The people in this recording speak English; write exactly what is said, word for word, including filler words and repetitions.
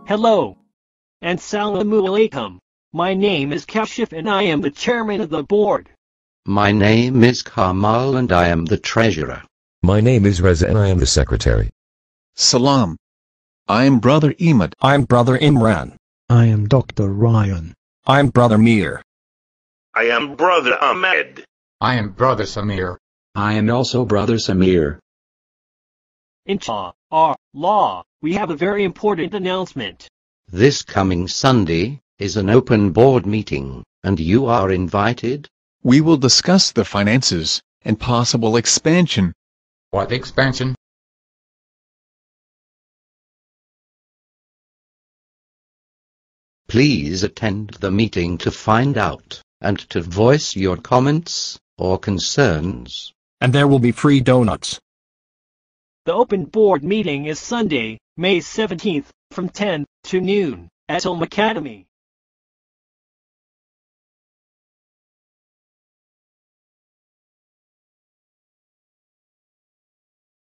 Hello. And Assalamu alaikum. My name is Kashif and I am the chairman of the board. My name is Kamal and I am the treasurer. My name is Reza and I am the secretary. Salam. I am Brother Ahmad. I'm Brother Imran. I am Doctor Ryan. I'm Brother Mir. I am Brother Ahmed. I am Brother Samir. I am also Brother Samir. Inshallah, we have a very important announcement. This coming Sunday is an open board meeting, and you are invited. We will discuss the finances and possible expansion. What expansion? Please attend the meeting to find out, and to voice your comments or concerns. And there will be free donuts. The open board meeting is Sunday, May seventeenth, from ten to noon, at Ilm Academy.